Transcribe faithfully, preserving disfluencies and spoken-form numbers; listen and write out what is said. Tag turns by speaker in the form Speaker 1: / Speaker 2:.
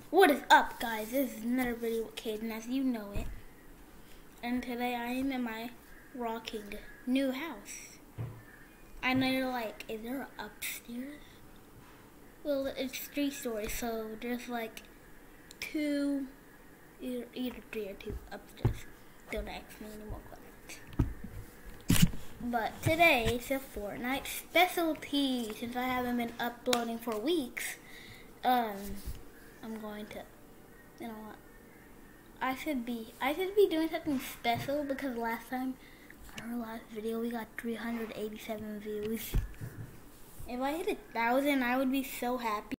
Speaker 1: What is up, guys? This is another video with Caden, as you know it. And today I am in my rocking new house. I know you're like, is there an upstairs? Well, it's three stories, so there's like two, either, either three or two upstairs. Don't ask me any more questions. But today is a Fortnite specialty. Since I haven't been uploading for weeks, um, I'm going to, you know what? I should be, I should be doing something special because last time, our last video, we got three hundred eighty-seven views. If I hit a thousand, I would be so happy.